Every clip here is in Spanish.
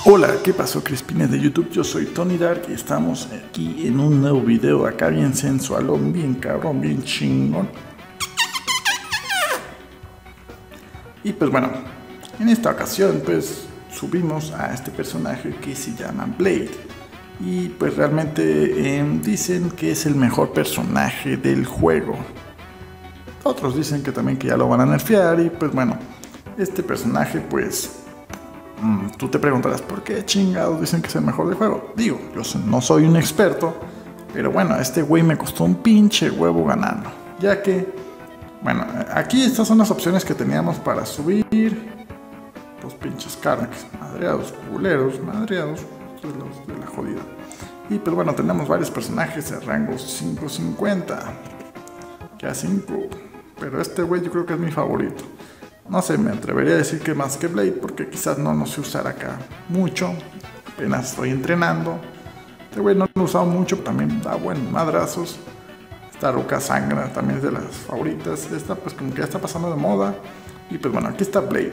Hola, ¿qué pasó, Crispines de YouTube? Yo soy Tony Dark y estamos aquí en un nuevo video acá bien sensualón, bien cabrón, bien chingón. Y pues bueno, en esta ocasión pues subimos a este personaje que se llama Blade. Y pues realmente dicen que es el mejor personaje del juego. Otros dicen que también que ya lo van a nerfear y pues bueno, este personaje pues... tú te preguntarás, ¿por qué chingados dicen que es el mejor del juego? Digo, yo no soy un experto, pero bueno, este güey me costó un pinche huevo ganarlo. Ya que, bueno, aquí estas son las opciones que teníamos para subir los pinches carnes. Madreados, culeros, madreados, los de la jodida. Y pues bueno, tenemos varios personajes de rango 5.50. Ya 5. Pero este güey yo creo que es mi favorito. No sé, me atrevería a decir que más que Blade, porque quizás no sé usar acá mucho. Apenas estoy entrenando. Este güey no lo he usado mucho, también da buenos madrazos. Esta Ruka Sangra también es de las favoritas. Esta pues como que ya está pasando de moda. Y pues bueno, aquí está Blade.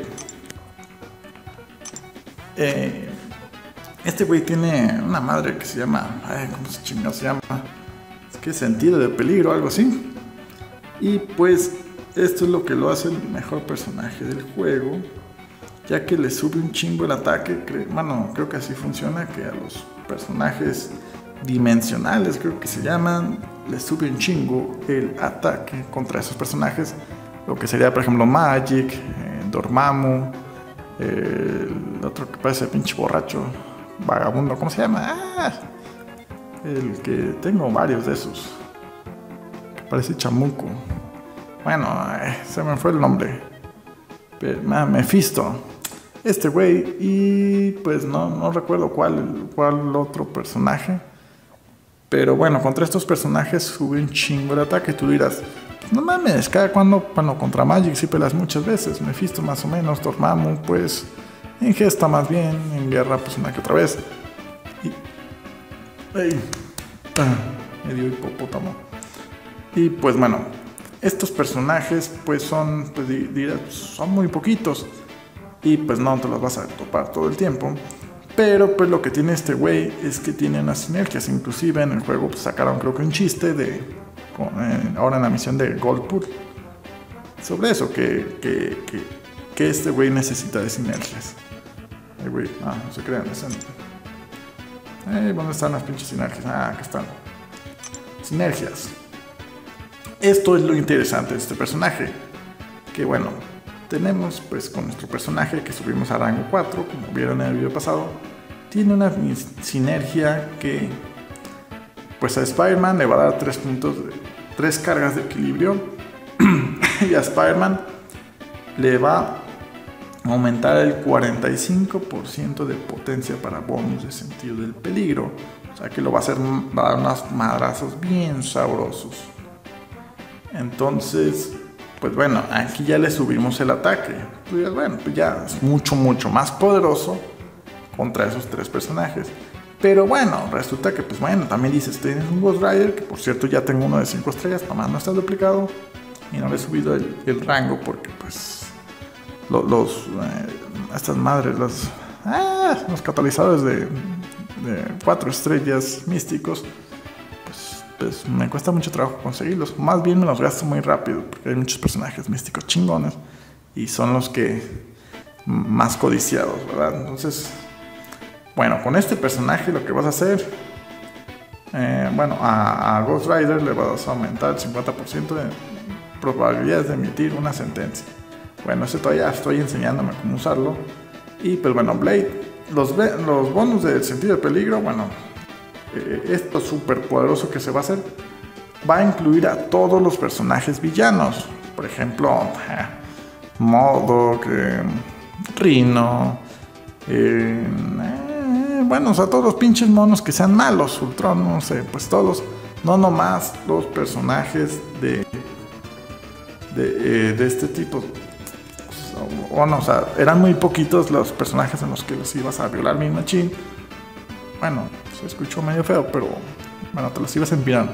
Este güey tiene una madre que se llama... ¿cómo se chingado se llama? Es que sentido de peligro, algo así. Y pues... esto es lo que lo hace el mejor personaje del juego, ya que le sube un chingo el ataque. Creo que así funciona, que a los personajes dimensionales, creo que se llaman, le sube un chingo el ataque contra esos personajes. Lo que sería, por ejemplo, Magic, Dormammu, el otro que parece pinche borracho, vagabundo, ¿cómo se llama? El que tengo varios de esos, que parece chamuco. Bueno, se me fue el nombre. Mephisto. Este güey. Y pues no recuerdo cuál otro personaje. Pero bueno, contra estos personajes sube un chingo de ataque. Tú dirás, no mames, cada cuando contra Magic sí pelas muchas veces. Mephisto más o menos, Dormammu pues en gesta más bien, en guerra pues una que otra vez. Me dio hipopótamo. Y pues bueno, estos personajes pues son muy poquitos y pues no te los vas a topar todo el tiempo, pero pues lo que tiene este güey es que tiene unas sinergias. Inclusive en el juego pues, sacaron creo que un chiste ahora en la misión de Gold Pool sobre eso, que este güey necesita de sinergias. Güey, no se crean, ¿dónde están las pinches sinergias? Acá están. Sinergias. Esto es lo interesante de este personaje, que bueno, tenemos pues con nuestro personaje que subimos a rango 4, como vieron en el video pasado, tiene una sinergia que pues a Spider-Man le va a dar 3 cargas de equilibrio y a Spider-Man le va a aumentar el 45% de potencia para bonus de sentido del peligro. O sea que va a dar unos madrazos bien sabrosos. Entonces, pues bueno, aquí ya le subimos el ataque. Pues bueno, pues ya es mucho más poderoso contra esos 3 personajes. Pero bueno, resulta que pues bueno, también dices, tienes un Ghost Rider, que por cierto ya tengo uno de 5 estrellas, nomás no está duplicado. Y no le he subido el rango porque pues estas madres, los catalizadores de 4 estrellas místicos, pues me cuesta mucho trabajo conseguirlos. Más bien me los gasto muy rápido, porque hay muchos personajes místicos chingones y son los que más codiciados, ¿verdad? Entonces, bueno, con este personaje lo que vas a hacer, a Ghost Rider le vas a aumentar el 50% de probabilidades de emitir una sentencia. Bueno, ese todavía estoy enseñándome cómo usarlo. Y pues bueno, Blade, los bonus del sentido de peligro, bueno, esto súper poderoso que se va a hacer va a incluir a todos los personajes villanos. Por ejemplo, MODOK, Rhino, o sea, todos los pinches monos que sean malos, Ultron, no sé, pues todos, no nomás los personajes de este tipo. O sea, eran muy poquitos los personajes en los que los ibas a violar mi machín. Bueno, se escuchó medio feo, pero bueno, te los ibas a empinar.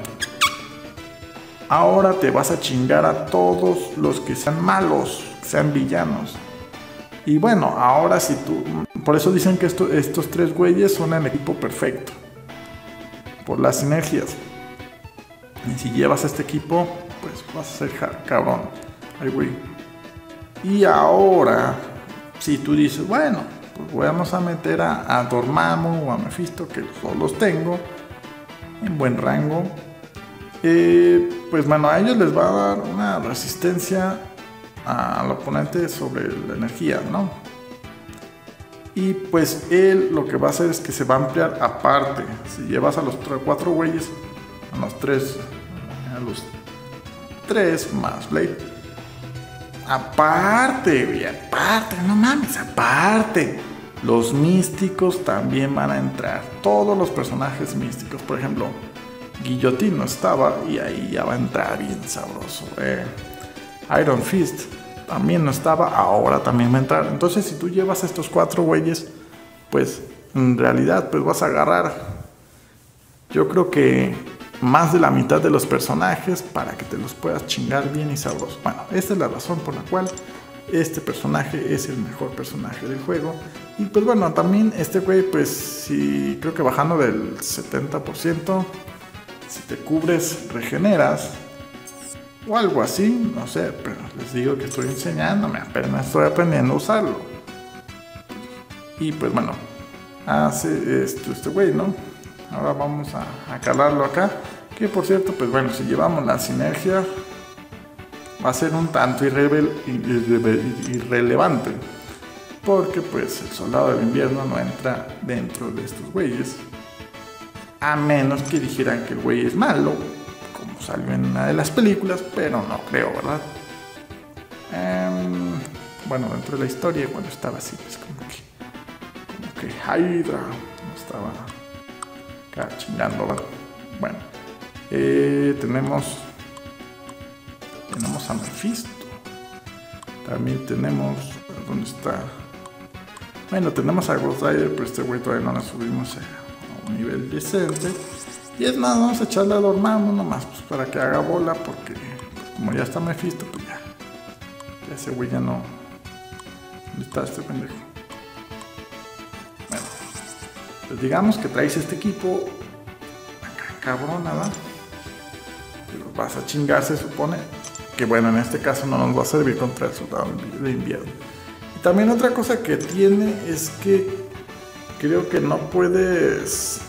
Ahora te vas a chingar a todos los que sean malos, que sean villanos. Y bueno, ahora si tú... Por eso dicen que estos tres güeyes son el equipo perfecto. Por las sinergias. Y si llevas a este equipo, pues vas a ser cabrón. Ay, güey. Y ahora, si tú dices, bueno, pues vamos a meter a Dormammu o a Mephisto, que los tengo en buen rango. Pues bueno, a ellos les va a dar una resistencia al oponente sobre la energía, ¿no? Y pues él lo que va a hacer es que se va a ampliar aparte. Si llevas a los cuatro güeyes, a los tres más Blade. Aparte, güey, aparte, no mames, aparte. Los místicos también van a entrar. Todos los personajes místicos, por ejemplo, Guillotine no estaba y ahí ya va a entrar bien sabroso. Iron Fist también no estaba, ahora también va a entrar. Entonces, si tú llevas a estos cuatro güeyes, pues en realidad pues vas a agarrar, yo creo que más de la mitad de los personajes para que te los puedas chingar bien y sabroso. Bueno, esta es la razón por la cual este personaje es el mejor personaje del juego. Y pues bueno, también este güey, pues si creo que bajando del 70%, si te cubres, regeneras o algo así, no sé, pero les digo que estoy enseñándome, apenas estoy aprendiendo a usarlo. Y pues bueno, hace esto este güey, ¿no? Ahora vamos a calarlo acá, que por cierto, pues bueno, si llevamos la sinergia, va a ser un tanto irrelevante, porque pues el soldado del invierno no entra dentro de estos güeyes, a menos que dijeran que el güey es malo, como salió en una de las películas, pero no creo, ¿verdad? Bueno, dentro de la historia, cuando estaba así, pues como que Hydra no estaba acá chingando, ¿verdad? Bueno, tenemos a Mephisto. También tenemos, ¿dónde está? Bueno, tenemos a Ghost Rider, pero este güey todavía no la subimos a un nivel decente. Y es más, vamos a echarle a Dormammu nomás, pues para que haga bola, porque pues, como ya está Mephisto, pues ya ese güey ya no. ¿Dónde está este pendejo? Bueno, pues digamos que traes este equipo acá, cabrón, nada. Pero vas a chingar, se supone. Que bueno, en este caso no nos va a servir contra el soldado de invierno. Y también otra cosa que tiene es que creo que no puedes,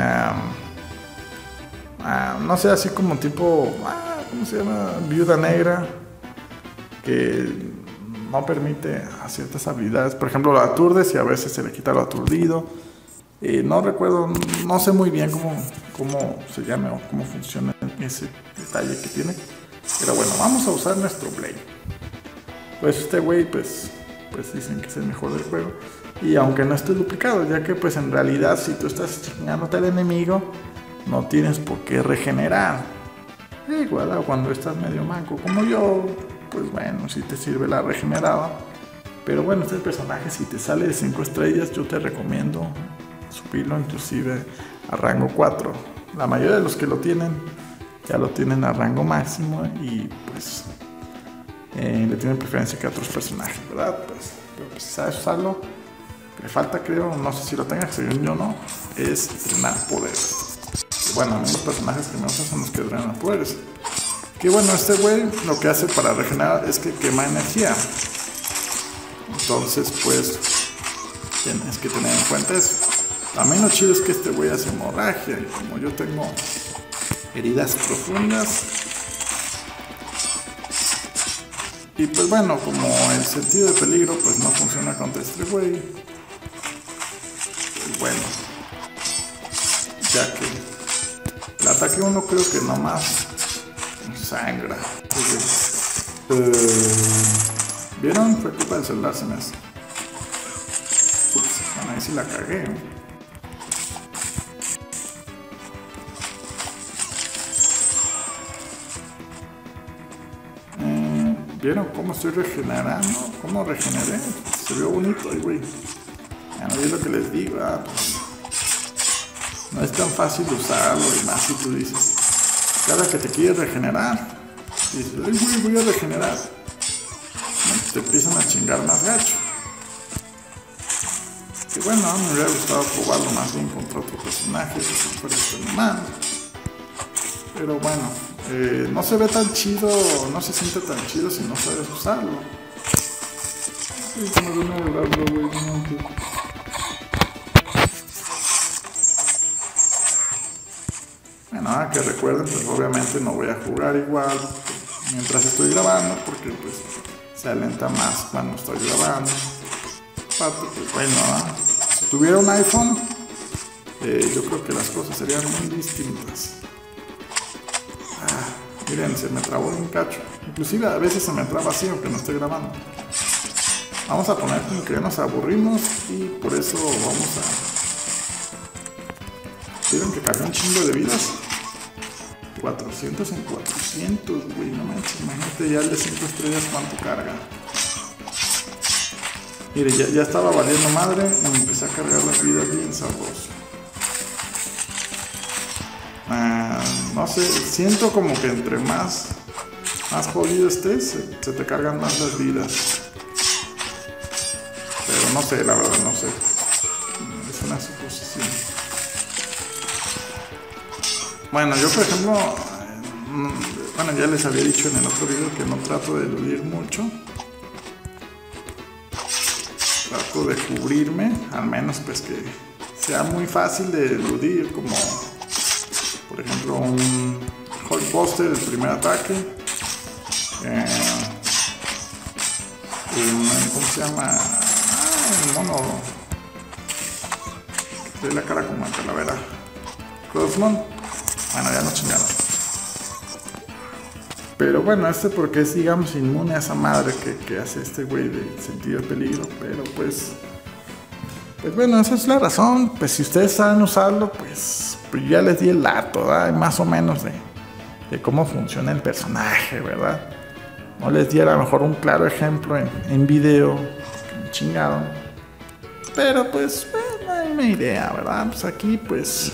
no sé, así como tipo, ¿cómo se llama? Viuda negra, que no permite a ciertas habilidades. Por ejemplo, lo aturdes y a veces se le quita lo aturdido. No recuerdo, no sé muy bien cómo se llama o cómo funciona ese detalle que tiene. Pero bueno, vamos a usar nuestro Blade. Pues este güey, pues dicen que es el mejor del juego. Y aunque no esté duplicado, ya que pues en realidad si tú estás chingándote al enemigo, no tienes por qué regenerar. Igual cuando estás medio manco como yo, pues bueno, si te sirve la regenerada. Pero bueno, este personaje si te sale de 5 estrellas, yo te recomiendo subirlo inclusive a rango 4. La mayoría de los que lo tienen ya lo tienen a rango máximo y pues le tienen preferencia que a otros personajes, ¿verdad? Pero pues si sabes usarlo, le falta, creo, no sé si lo tengas, según yo no, es drenar poderes. Y bueno, a mí los personajes que me usan son los que drenan poderes. Que bueno, este güey lo que hace para regenerar es que quema energía. Entonces pues tienes que tener en cuenta eso. También lo chido es que este güey hace hemorragia y como yo tengo heridas profundas, y pues bueno, como el sentido de peligro pues no funciona contra este güey, pues bueno, ya que el ataque uno creo que nomás sangra. ¿Vieron? Fue culpa del celular, se me hace. Ups, bueno, ahí sí la cagué, ¿no? ¿Vieron cómo estoy regenerando? ¿Cómo regeneré? Se vio bonito ahí, güey. Ya no es lo que les digo, pues no es tan fácil usarlo y más si tú dices, cada que te quieres regenerar, dices, ay, güey, voy a regenerar. Te empiezan a chingar más gacho. Que bueno, me hubiera gustado probarlo más bien contra otro personaje, si fuera este normal. Pero bueno, no se ve tan chido, no se siente tan chido si no sabes usarlo. Bueno, que recuerden, pues obviamente no voy a jugar igual mientras estoy grabando, porque pues se alenta más cuando estoy grabando. Aparte, pues bueno, si tuviera un iPhone, yo creo que las cosas serían muy distintas. Miren, se me trabó un cacho. Inclusive a veces se me traba así aunque no esté grabando. Vamos a poner como que ya nos aburrimos y por eso vamos a... ¿Vieron que cargó un chingo de vidas? 400 en 400, güey, no manches, imagínate ya el de 5 estrellas cuánto carga. Mire, ya estaba valiendo madre y me empecé a cargar las vidas bien sabroso. No sé, siento como que entre más jodido estés, se te cargan más las vidas. Pero no sé, la verdad, no sé. Es una suposición. Bueno, yo por ejemplo, bueno, ya les había dicho en el otro video que no trato de eludir mucho. Trato de cubrirme, al menos pues que sea muy fácil de eludir, como por ejemplo un Hulkbuster, el primer ataque. ¿Cómo se llama? El mono de la cara como una calavera. Crossmon. Bueno, ya no chingaron. Pero bueno, porque es, digamos, inmune a esa madre que hace este güey de sentido de peligro. Pero pues bueno, esa es la razón. Pues si ustedes saben usarlo, pues ya les di el dato, ¿verdad? Más o menos de cómo funciona el personaje, ¿verdad? No les di a lo mejor un claro ejemplo en video, que me chingaron. Pero pues, hay una idea, ¿verdad? Pues aquí, pues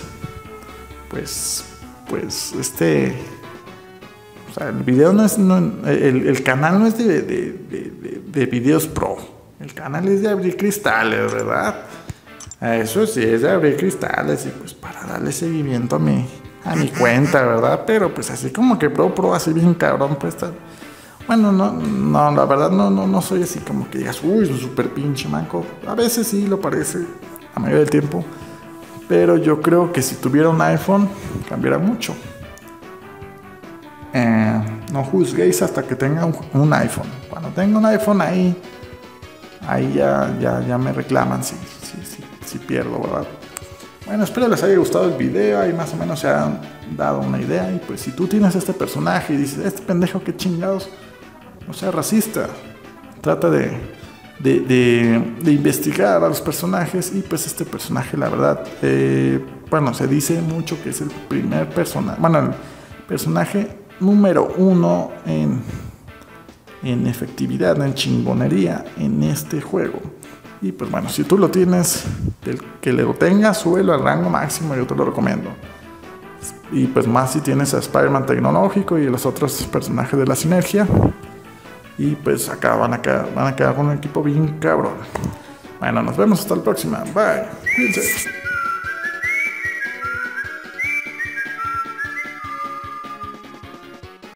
o sea, el video no es, el canal no es de videos pro. El canal es de abrir cristales, ¿verdad? Eso sí, es de abrir cristales y pues para darle seguimiento a mi cuenta, ¿verdad? Pero pues así como que pro, así bien cabrón, pues está... Bueno, no, la verdad no soy así como que digas, uy, es un super pinche manco. A veces sí lo parece, la mayoría del tiempo. Pero yo creo que si tuviera un iPhone, cambiaría mucho. No juzguéis hasta que tenga un iPhone. Cuando tenga un iPhone ahí ya me reclaman si pierdo, ¿verdad? Bueno, espero les haya gustado el video. Ahí más o menos se han dado una idea. Y pues si tú tienes este personaje y dices, este pendejo qué chingados, no sea racista. Trata de investigar a los personajes. Y pues este personaje, la verdad, bueno, se dice mucho que es el primer personaje, bueno, el personaje número 1 en efectividad, en chingonería en este juego. Y pues bueno, si tú lo tienes, el que lo tengas, súbelo al rango máximo, yo te lo recomiendo. Y pues más si tienes a Spider-Man tecnológico y los otros personajes de la sinergia. Y pues acá van a quedar con un equipo bien cabrón. Bueno, nos vemos hasta la próxima. Bye. Cuídense.